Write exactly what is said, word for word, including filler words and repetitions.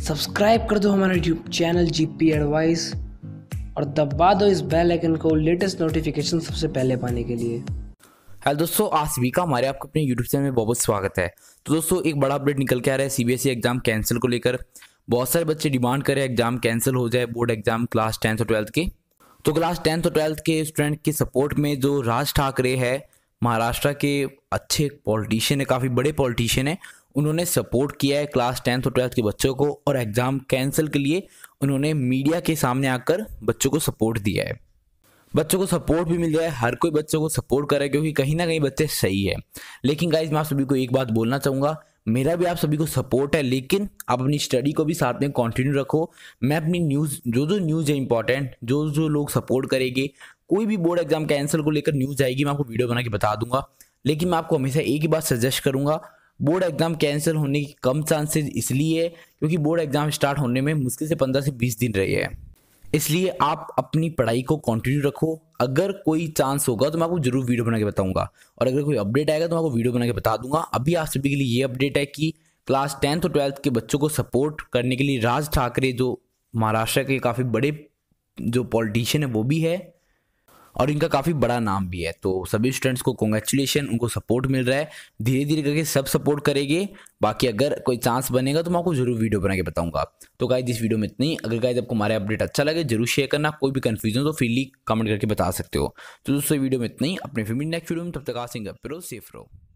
Subscribe कर दो हमारा यूट्यूब चैनल जीपी एडवाइस और दबा दो इस बेल आइकन को लेटेस्ट नोटिफिकेशन सबसे पहले पाने के लिए। हेलो दोस्तों, आज सभी का हमारे आपको अपने यूट्यूब चैनल में बहुत बहुत स्वागत है। तो दोस्तों, एक बड़ा अपडेट निकल के आ रहा है सीबीएसई एग्जाम कैंसिल को लेकर। बहुत सारे बच्चे डिमांड कर रहे हैं एग्जाम कैंसिल हो जाए, बोर्ड एग्जाम क्लास टेंथ और ट्वेल्थ के। तो क्लास टेंथ और ट्वेल्थ के स्टूडेंट के सपोर्ट में जो राज ठाकरे है, महाराष्ट्र के अच्छे पॉलिटिशियन है, काफ़ी बड़े पॉलिटिशियन है, उन्होंने सपोर्ट किया है क्लास टेंथ और ट्वेल्थ के बच्चों को और एग्ज़ाम कैंसिल के लिए उन्होंने मीडिया के सामने आकर बच्चों को सपोर्ट दिया है। बच्चों को सपोर्ट भी मिल रहा है, हर कोई बच्चों को सपोर्ट कर रहा है क्योंकि कहीं ना कहीं बच्चे सही है। लेकिन गाइज, मैं आप सभी को एक बात बोलना चाहूँगा, मेरा भी आप सभी को सपोर्ट है, लेकिन आप अपनी स्टडी को भी साथ में कंटिन्यू रखो। मैं अपनी न्यूज़ जो जो न्यूज़ है इंपॉर्टेंट, जो जो लोग सपोर्ट करेंगे, कोई भी बोर्ड एग्जाम कैंसिल को लेकर न्यूज़ आएगी, मैं आपको वीडियो बना के बता दूंगा। लेकिन मैं आपको हमेशा एक ही बात सजेस्ट करूंगा, बोर्ड एग्जाम कैंसिल होने की कम चांसेस इसलिए है क्योंकि बोर्ड एग्जाम स्टार्ट होने में मुश्किल से पंद्रह से बीस दिन रहे हैं। इसलिए आप अपनी पढ़ाई को कंटिन्यू रखो। अगर कोई चांस होगा तो मैं आपको जरूर वीडियो बना के बताऊंगा, और अगर कोई अपडेट आएगा तो मैं आपको वीडियो बना के बता दूंगा। अभी आप सभी के लिए ये अपडेट है कि क्लास टेंथ और ट्वेल्थ के बच्चों को सपोर्ट करने के लिए राज ठाकरे, जो महाराष्ट्र के काफ़ी बड़े जो पॉलिटिशियन है वो भी है और इनका काफ़ी बड़ा नाम भी है। तो सभी स्टूडेंट्स को कॉन्ग्रेचुलेशन, उनको सपोर्ट मिल रहा है। धीरे धीरे करके सब सपोर्ट करेंगे। बाकी अगर कोई चांस बनेगा तो मैं आपको जरूर वीडियो बना के बताऊंगा। तो गाइस, इस वीडियो में इतना ही। अगर गाइस आपको हमारा अपडेट अच्छा लगे जरूर शेयर करना। कोई भी कंफ्यूजन तो फ्रीली कमेंट करके बता सकते हो। तो दोस्तों, वीडियो में इतना ही। अपने फिर नेक्स्ट वीडियो में, तब तक आसिंग सेफ रहो।